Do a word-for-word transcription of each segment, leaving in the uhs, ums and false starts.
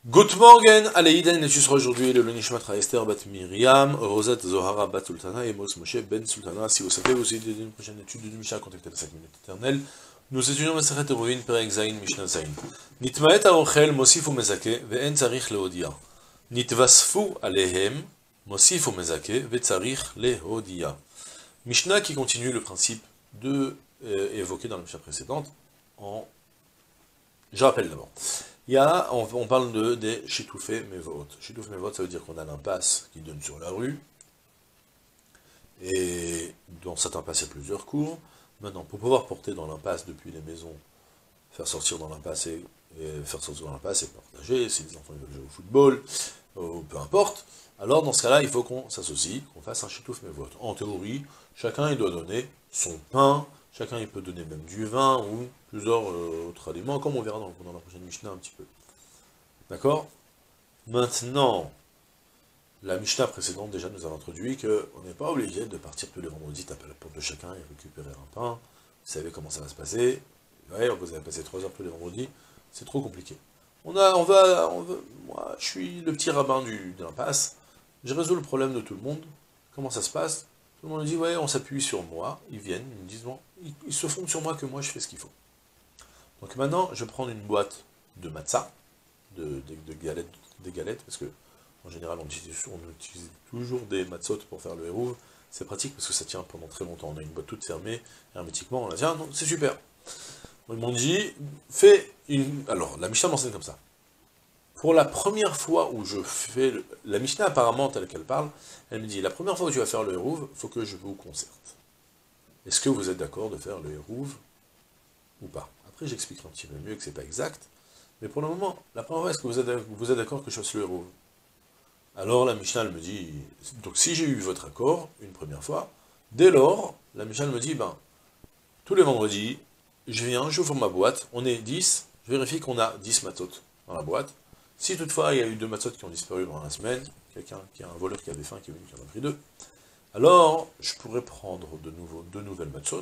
Good morning, Aleïden, et tu seras aujourd'hui le Nishmat Esther Bat Miriam, Rosette Zohara Bat Sultana et Mos Moshe Ben Sultana. Si vous savez, vous avez une prochaine étude de Mishnah, contactez les cinq minutes éternelles. Nous étudions Masachet Eruvin, Perek Zayin, Mishnah Zayin. Nitmaet Aochel, Mosif ou Mezake, Ve'en Tzarich Leodia. Nitvasfu Alehem, Mosif ou Mezake, Ve'tzarich Leodia. Mishnah qui continue le principe de euh, évoqué dans la Mishnah précédente. En... Je rappelle d'abord. Il y a, on, on parle de, des Shitoufé Mevot. Shitoufé Mevot, ça veut dire qu'on a l'impasse qui donne sur la rue, et dans cet impasse, il y a plusieurs cours. Maintenant, pour pouvoir porter dans l'impasse depuis les maisons, faire sortir dans l'impasse et, et faire sortir dans l'impasse et partager, si les enfants veulent jouer au football, ou peu importe, alors dans ce cas-là, il faut qu'on s'associe, qu'on fasse un Shitouf Mevot. En théorie, chacun il doit donner son pain, chacun il peut donner même du vin, ou plusieurs euh, autres aliments, comme on verra dans, dans la prochaine Mishnah un petit peu. D'accord? Maintenant, la Mishnah précédente déjà nous a introduit qu'on n'est pas obligé de partir tous les vendredis, taper à la porte de chacun et récupérer un pain. Vous savez comment ça va se passer. Ouais, vous allez passer trois heures tous les vendredis, c'est trop compliqué. On a, on va, on va, moi, je suis le petit rabbin du, de l'impasse, je résous le problème de tout le monde. Comment ça se passe? Tout le monde me dit, ouais, on s'appuie sur moi, ils viennent, ils me disent, bon, ils, ils se fondent sur moi que moi je fais ce qu'il faut. Donc maintenant, je vais prendre une boîte de matzah, de, de, de galettes, des galettes, parce que en général, on utilise, on utilise toujours des matzot pour faire le hérouv. C'est pratique parce que ça tient pendant très longtemps. On a une boîte toute fermée, hermétiquement, on a dit, ah non, c'est super. Ils m'ont dit, fais une... Alors, la Mishnah m'enseigne comme ça. Pour la première fois où je fais... Le... La Mishnah, apparemment, telle qu'elle parle, elle me dit, la première fois que tu vas faire le hérouv, il faut que je vous concerte. Est-ce que vous êtes d'accord de faire le hérouv ou pas? Après, j'expliquerai un petit peu mieux que c'est pas exact. Mais pour le moment, la première fois, est-ce que vous êtes, vous êtes d'accord que je fasse le hérouv? Alors la Mishnah elle me dit, donc si j'ai eu votre accord, une première fois, dès lors, la Mishnah me dit, ben, tous les vendredis, je viens, j'ouvre ma boîte, on est dix, je vérifie qu'on a dix matzot dans la boîte. Si toutefois il y a eu deux matzot qui ont disparu dans la semaine, quelqu'un qui a un voleur qui avait faim, qui est venu, qui en a pris deux, alors je pourrais prendre de nouveau deux nouvelles matzot,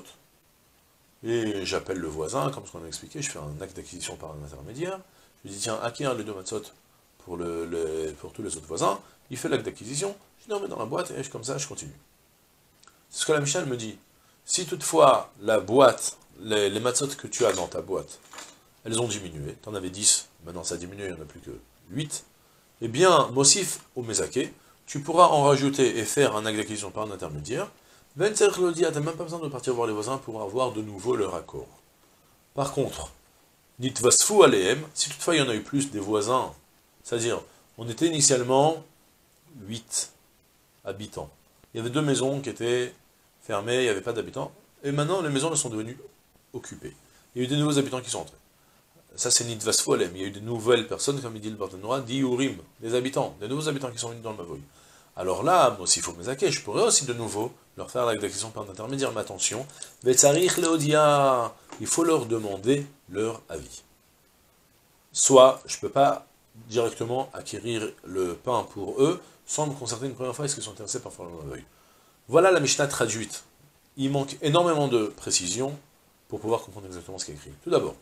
et j'appelle le voisin, comme ce qu'on a expliqué, je fais un acte d'acquisition par un intermédiaire, je lui dis, tiens, acquiert les deux matzot pour, le, le, pour tous les autres voisins, il fait l'acte d'acquisition, je les remets dans la boîte, et je, comme ça, je continue. C'est ce que la Mishnah me dit. Si toutefois, la boîte, les, les matzot que tu as dans ta boîte, elles ont diminué, tu en avais dix, maintenant ça a diminué, il n'y en a plus que huit, eh bien, Mosif ou Mezake, tu pourras en rajouter et faire un acte d'acquisition par un intermédiaire. Ben Tzarich Leodia, tu n'as même pas besoin de partir voir les voisins pour avoir de nouveau leur accord. Par contre, Nitvasfu Alehem, si toutefois il y en a eu plus des voisins, c'est-à-dire, on était initialement huit habitants. Il y avait deux maisons qui étaient fermées, il n'y avait pas d'habitants, et maintenant les maisons elles sont devenues occupées. Il y a eu des nouveaux habitants qui sont entrés. Ça c'est Nitvasfu Alehem, il y a eu de nouvelles personnes, comme il dit le Barthénois, d'Iurim, des habitants, des nouveaux habitants qui sont venus dans le Mavoï. Alors là, moi, s'il faut Mezake, je pourrais aussi de nouveau leur faire l'acte d'acquisition par intermédiaire, mais attention, Ve'tzarich Leodia, il faut leur demander leur avis. Soit, je ne peux pas directement acquérir le pain pour eux, sans me concerter une première fois, est-ce qu'ils sont intéressés par faire le Mavoï. Voilà la Mishnah traduite. Il manque énormément de précision pour pouvoir comprendre exactement ce qui est écrit. Tout d'abord,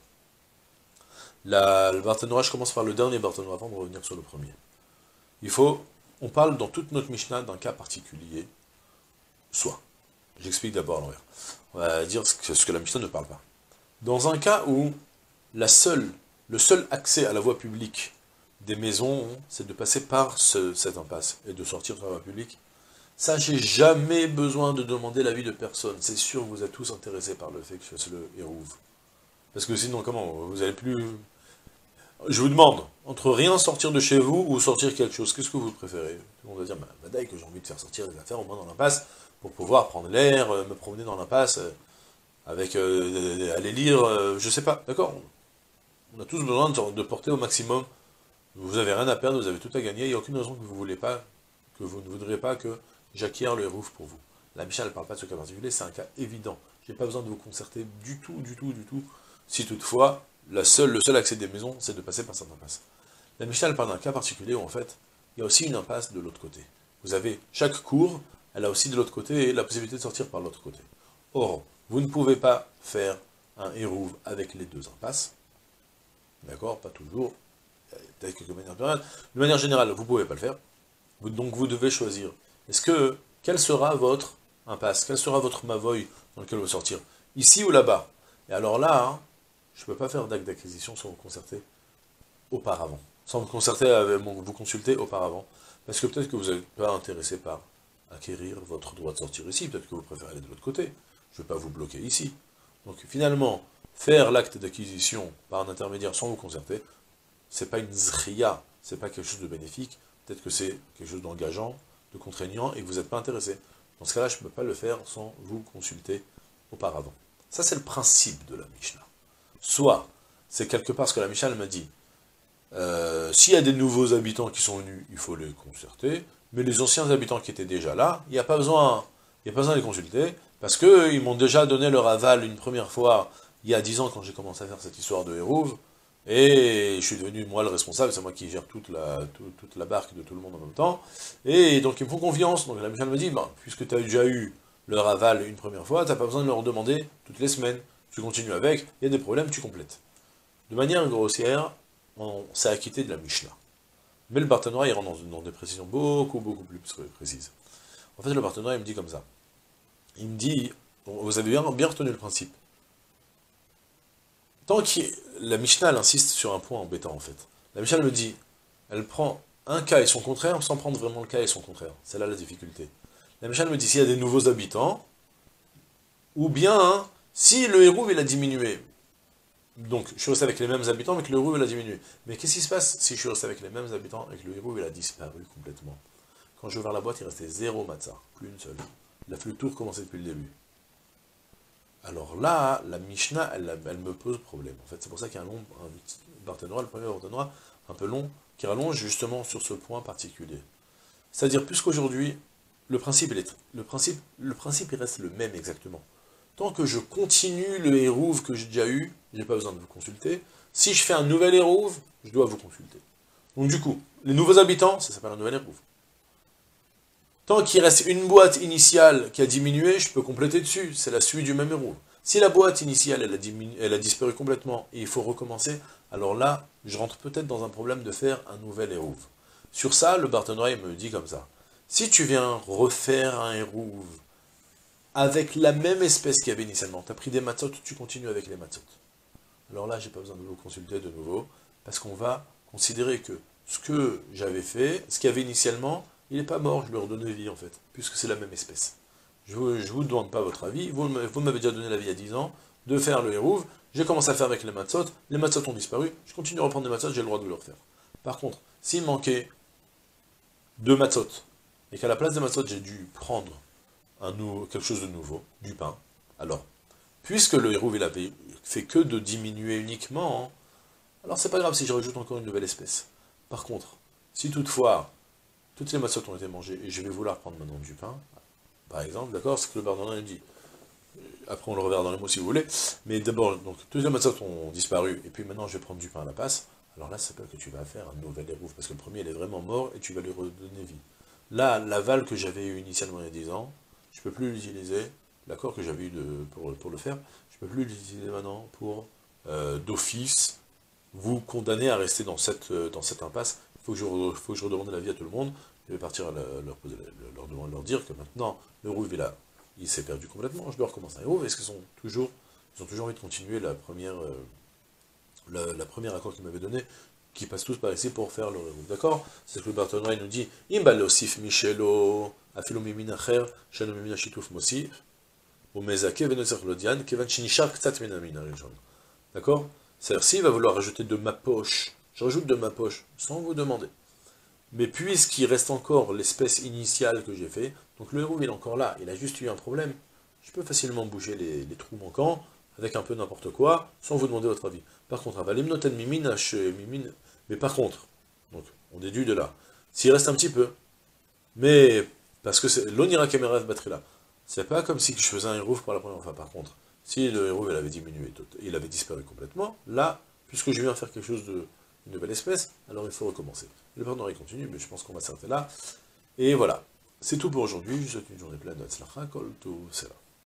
le Barthénois, je commence par le dernier Barthénois avant de revenir sur le premier. Il faut... On parle dans toute notre Mishnah d'un cas particulier, soit. J'explique d'abord à l'envers. On va dire ce que, ce que la Mishnah ne parle pas. Dans un cas où la seule, le seul accès à la voie publique des maisons, c'est de passer par ce, cette impasse et de sortir sur la voie publique, ça, j'ai jamais besoin de demander l'avis de personne. C'est sûr que vous êtes tous intéressés par le fait que je fasse le hérouv. Parce que sinon, comment? Vous n'allez plus... Je vous demande, entre rien sortir de chez vous ou sortir quelque chose, qu'est-ce que vous préférez? Tout le monde va dire, bah, badaï, que j'ai envie de faire sortir des affaires au moins dans l'impasse, pour pouvoir prendre l'air, euh, me promener dans l'impasse, euh, avec, euh, aller lire, euh, je sais pas, d'accord? On a tous besoin de, de porter au maximum, vous avez rien à perdre, vous avez tout à gagner, il n'y a aucune raison que vous voulez pas, que vous ne voudriez pas que j'acquière le hérouv pour vous. La Mishnah ne parle pas de ce cas particulier, c'est un cas évident. J'ai pas besoin de vous concerter du tout, du tout, du tout, si toutefois, La seule, le seul accès des maisons, c'est de passer par cette impasse. La Mishnah elle parle d'un cas particulier où, en fait, il y a aussi une impasse de l'autre côté. Vous avez, chaque cour, elle a aussi de l'autre côté la possibilité de sortir par l'autre côté. Or, vous ne pouvez pas faire un hérouv avec les deux impasses, d'accord, pas toujours, peut-être quelques manières de faire. De manière générale, vous ne pouvez pas le faire. Vous, donc vous devez choisir. Est-ce que, quel sera votre impasse? Quel sera votre mavoy dans lequel vous sortir? Ici ou là-bas? Et alors là, hein, je ne peux pas faire d'acte d'acquisition sans vous concerter auparavant. Sans vous concerter avec vous consulter auparavant. Parce que peut-être que vous n'êtes pas intéressé par acquérir votre droit de sortir ici. Peut-être que vous préférez aller de l'autre côté. Je ne vais pas vous bloquer ici. Donc finalement, faire l'acte d'acquisition par un intermédiaire sans vous concerter, c'est pas une zria, c'est pas quelque chose de bénéfique, peut-être que c'est quelque chose d'engageant, de contraignant, et que vous n'êtes pas intéressé. Dans ce cas-là, je ne peux pas le faire sans vous consulter auparavant. Ça, c'est le principe de la Mishnah. Soit, c'est quelque part ce que la Mishnah m'a dit, euh, s'il y a des nouveaux habitants qui sont venus, il faut les concerter, mais les anciens habitants qui étaient déjà là, il n'y a pas besoin, il n'y a pas besoin de les consulter, parce qu'ils m'ont déjà donné leur aval une première fois, il y a dix ans, quand j'ai commencé à faire cette histoire de Hérouv, et je suis devenu, moi, le responsable, c'est moi qui gère toute la, tout, toute la barque de tout le monde en même temps, et donc ils me font confiance, donc la Mishnah me dit, bah, puisque tu as déjà eu leur aval une première fois, tu n'as pas besoin de leur demander toutes les semaines, tu continues avec, il y a des problèmes, tu complètes. De manière grossière, on s'est acquitté de la Mishnah. Mais le partenariat, il rentre dans, une, dans des précisions beaucoup, beaucoup plus précises. En fait, le partenariat, il me dit comme ça. Il me dit, bon, vous avez bien, bien retenu le principe. Tant que la Mishnah, elle insiste sur un point embêtant, en fait. La Mishnah, elle me dit, elle prend un cas et son contraire, sans prendre vraiment le cas et son contraire. C'est là la difficulté. La Mishnah, elle me dit, s'il y a des nouveaux habitants, ou bien, hein, si le héros, il a diminué. Donc, je suis resté avec les mêmes habitants, mais que le héros, il a diminué. Mais qu'est-ce qui se passe si je suis resté avec les mêmes habitants et que le héros, il a disparu complètement? Quand j'ai ouvert la boîte, il restait zéro matzah, plus une seule. Il a fallu tout recommencer depuis le début. Alors là, la Mishnah, elle, elle me pose problème. En fait, c'est pour ça qu'il y a un long un partenariat, le premier partenariat, un peu long, qui rallonge justement sur ce point particulier. C'est-à-dire, puisqu'aujourd'hui, le principe, il est, le principe, le principe, il reste le même exactement. Tant que je continue le hérouve que j'ai déjà eu, j'ai pas besoin de vous consulter. Si je fais un nouvel hérouve, je dois vous consulter. Donc du coup, les nouveaux habitants, ça s'appelle un nouvel hérouve. Tant qu'il reste une boîte initiale qui a diminué, je peux compléter dessus. C'est la suite du même hérouve. Si la boîte initiale, elle a, diminué, elle a disparu complètement et il faut recommencer, alors là, je rentre peut-être dans un problème de faire un nouvel hérouve. Sur ça, le partenariat me dit comme ça. Si tu viens refaire un hérouve avec la même espèce qu'il y avait initialement, tu as pris des matzot, tu continues avec les matzot. Alors là, j'ai pas besoin de vous consulter de nouveau, parce qu'on va considérer que ce que j'avais fait, ce qu'il y avait initialement, il n'est pas mort, je lui ai redonné vie en fait, puisque c'est la même espèce. Je ne vous, vous demande pas votre avis, vous, vous m'avez déjà donné l'avis il y a dix ans, de faire le hérouve, j'ai commencé à faire avec les matzot, les matzot ont disparu, je continue à reprendre les matzot, j'ai le droit de le refaire. Par contre, s'il manquait deux matzot, et qu'à la place des matzot, j'ai dû prendre un nou quelque chose de nouveau, du pain, alors, puisque le hérouve, il avait fait que de diminuer uniquement, hein, alors c'est pas grave si je rajoute encore une nouvelle espèce. Par contre, si toutefois, toutes les matzot ont été mangées, et je vais vouloir prendre maintenant du pain, par exemple, d'accord, c'est ce que le pardonneur dit. Après on le reverra dans les mots si vous voulez, mais d'abord, donc, toutes les matzot ont disparu, et puis maintenant je vais prendre du pain à la passe, alors là c'est pas que tu vas faire un nouvel hérouve, parce que le premier il est vraiment mort, et tu vas lui redonner vie. Là, l'aval que j'avais eu initialement il y a dix ans, je ne peux plus l'utiliser, l'accord que j'avais eu de, pour, pour le faire, je ne peux plus l'utiliser maintenant pour, euh, d'office, vous condamner à rester dans cette, euh, dans cette impasse. Il faut que, je, faut que je redemande l'avis à tout le monde, je vais partir à la, leur, poser, leur, leur, leur dire que maintenant, le rouve, il, a, il s'est perdu complètement, je dois recommencer un rouve, est-ce qu'ils ont toujours, ils ont toujours envie de continuer la première, euh, la, la première accord qu'ils m'avaient donné, qui passent tous par ici pour faire le hérouve, d'accord? C'est ce que le partenariat nous dit, Imba leosif michelo, afilo mimina cher, shelo mimina shituf mosif, ou mezake venozer lodian, kevan shinishar ktsat minamina rishon. D'accord? C'est-à-dire, s'il va vouloir rajouter de ma poche, je rajoute de ma poche, sans vous demander. Mais puisqu'il reste encore l'espèce initiale que j'ai fait, donc le hérouve il est encore là, il a juste eu un problème, je peux facilement bouger les, les trous manquants, avec un peu n'importe quoi, sans vous demander votre avis. Par contre, avalim noten mimin, mimin, mais par contre, donc on déduit de là, s'il reste un petit peu, mais parce que l'onira kamera batterie là, c'est pas comme si je faisais un hérouve pour la première fois. Par contre, si le hérouve il avait diminué, il avait disparu complètement, là, puisque je viens faire quelque chose de une nouvelle espèce, alors il faut recommencer. Le partenariat continue, mais je pense qu'on va s'arrêter là. Et voilà, c'est tout pour aujourd'hui. Je vous souhaite une journée pleine de tzlacha, kol tov, selah.